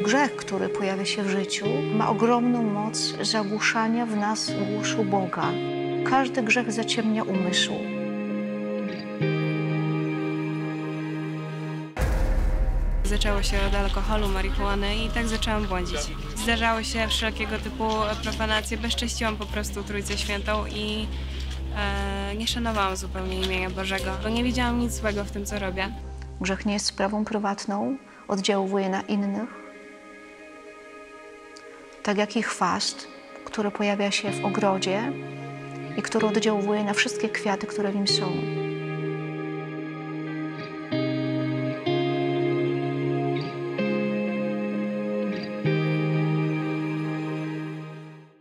Grzech, który pojawia się w życiu, ma ogromną moc zagłuszania w nas głoszu Boga. Każdy grzech zaciemnia umysł. Zaczęło się od alkoholu, marihuany i tak zaczęłam błądzić. Zdarzały się wszelkiego typu profanacje, bezcześciłam po prostu Trójcę Świętą i nie szanowałam zupełnie imienia Bożego, bo nie widziałam nic złego w tym, co robię. Grzech nie jest sprawą prywatną, oddziałuje na innych. Tak jak i chwast, który pojawia się w ogrodzie i który oddziałuje na wszystkie kwiaty, które w nim są.